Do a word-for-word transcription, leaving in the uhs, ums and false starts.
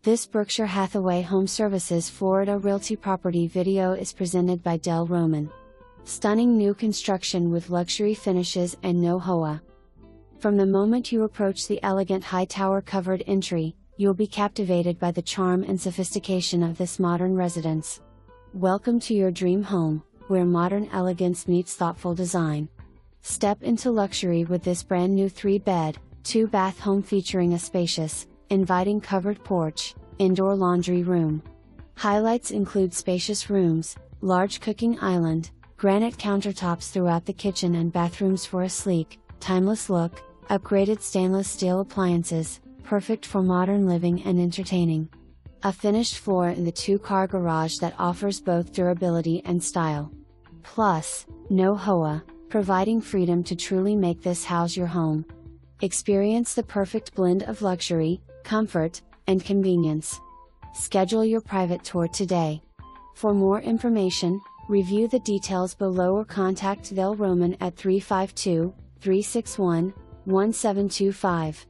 This Berkshire Hathaway HomeServices Florida Realty property video is presented by Del Roman. Stunning new construction with luxury finishes and no H O A. From the moment you approach the elegant high tower covered entry, you'll be captivated by the charm and sophistication of this modern residence. Welcome to your dream home, where modern elegance meets thoughtful design. Step into luxury with this brand new three bed, two bath home featuring a spacious, inviting covered porch, indoor laundry room. Highlights include spacious rooms, large cooking island, granite countertops throughout the kitchen and bathrooms for a sleek, timeless look, upgraded stainless steel appliances, perfect for modern living and entertaining. A finished floor in the two-car garage that offers both durability and style. Plus, no H O A, providing freedom to truly make this house your home. Experience the perfect blend of luxury, comfort, and convenience. Schedule your private tour today. For more information, review the details below or contact Del Roman at three five two, three six one, one seven two five.